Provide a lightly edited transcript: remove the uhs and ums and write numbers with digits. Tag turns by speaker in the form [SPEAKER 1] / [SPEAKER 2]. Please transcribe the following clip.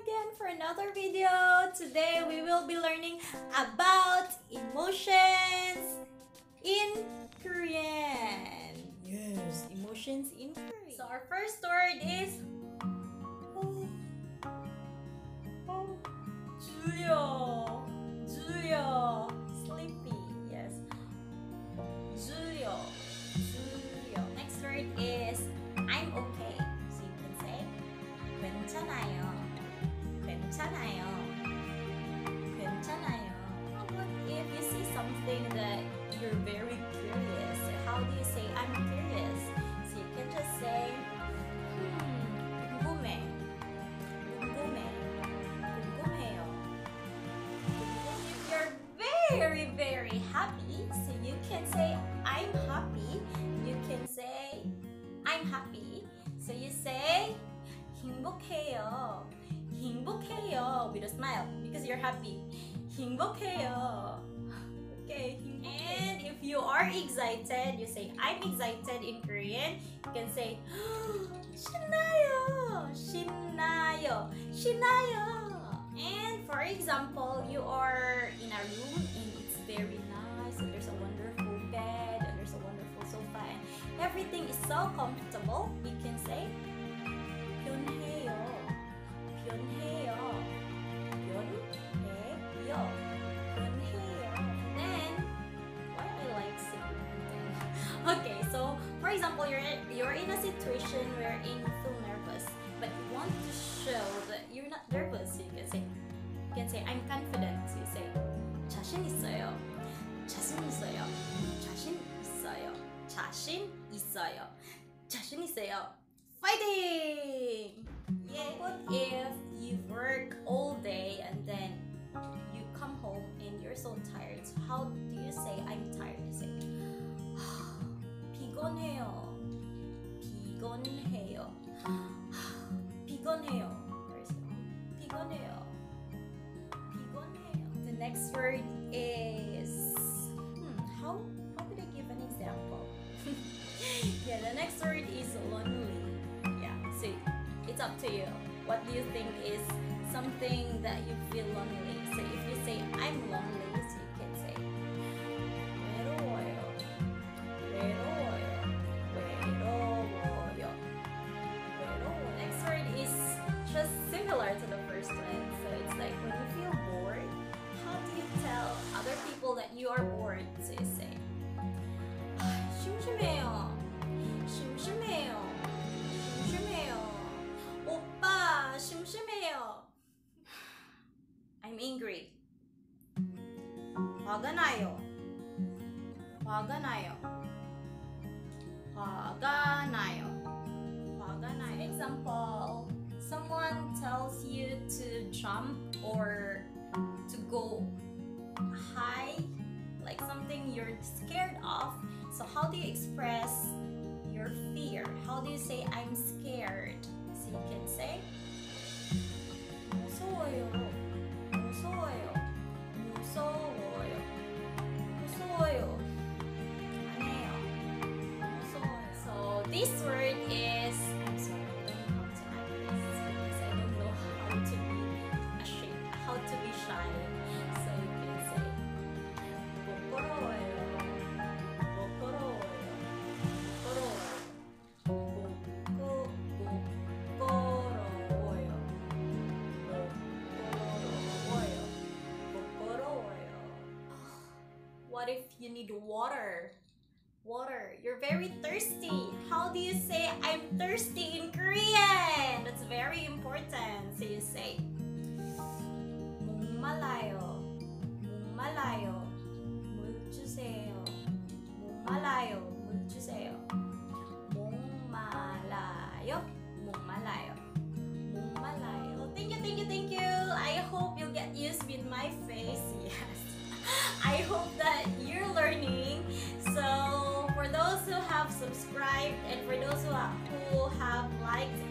[SPEAKER 1] again for another video. Today we will be learning about emotions in Korean. Yes, emotions in Korean. So our first word is Julio. Julio. Sleepy. Yes. Julio. Julio. Next word is I'm okay. So you can say 괜찮아요. 괜찮아요. 괜찮아요. How about if you see something that you're very curious? How do you say I'm curious? So you can just say 궁금해. 궁금해. 궁금해요. If you're very, very happy, so you can say I'm happy. You can say I'm happy. So you say 행복해요. 행복해요 with a smile because you're happy. 행복해요. Okay. And if you are excited, you say I'm excited in Korean. You can say 신나요. 신나요. 신나요. And for example, you are in a room and it's very nice and there's a wonderful bed and there's a wonderful sofa and everything is so comfortable. You can say 변해요. 변해요. 변해요. 변해요. Then, why I like singing? Okay, so for example, you're in a situation wherein you feel nervous, but you want to show that you're not nervous. So you can say I'm confident. So you say 자신 있어요. 자신 있어요. 자신 있어요. 자신 있어요. 자신 있어요. Fighting! Yeah. What if you work all day and then you come home and you're so tired? So how do you say I'm tired? You say 피곤해요. 피곤해요. 피곤해요. 피곤해요. 피곤해요. The next word is how could I give an example? Yeah, the next word is lonely. See, it's up to you. What do you think is something that you feel lonely? So if you say I'm lonely, so you can say 외로워요. 외로워요. 외로워요. 외로워. Next word is just similar to the first one. So it's like when you feel bored, how do you tell other people that you are bored? So you say 심심해요. 심심해요. 심심해요. 오빠, 심심해요. I'm angry. 화가 나요. 화가 나요. 화가 나요. 화가 나요. For example, someone tells you to jump or to go high, like something you're scared of. So how do you express your fear? How do you say I'm scared? So you can say 무서워요. 무서워요. 무서워요. 무서워요. 안 해요. 무서워요. So this word is I'm sorry, I don't know how to act this because I don't know how to be ashamed, how to be shy. So you can say 부끄러워요. 부끄러워요. What if you need water? Water. You're very thirsty. How do you say I'm thirsty in Korean? That's very important. So you say 목말라요. 목말라요. 물 주세요. 목말라요. 물 주세요. 목말라요. 목말라요. 목말라요. Thank you, thank you, thank you. I hope you'll get used with my face. Yes. I hope that you're learning. So for those who have subscribed and for those who have liked